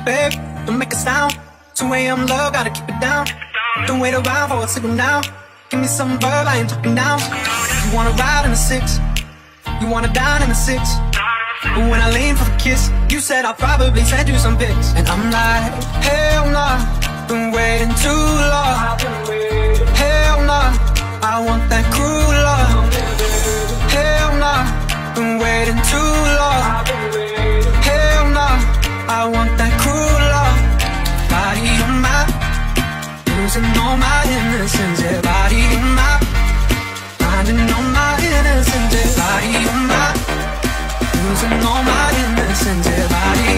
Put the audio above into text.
babe, don't make a sound. 2 a.m. love, gotta keep it down. Don't wait around for a signal now. Give me some verb, I ain't talking down. You wanna ride in the 6, you wanna dine in the 6. But when I lean for the kiss, you said I'll probably send you some pics. And I'm like, hell nah, been waiting too long. Hell nah, I want that cruel love. Hell nah, been waiting too long. Hell nah, I want that cruel love. Body on my, losing all my innocence. Yeah, body on my, finding all my innocence. Yeah, body on my, losing all my innocence. Yeah, body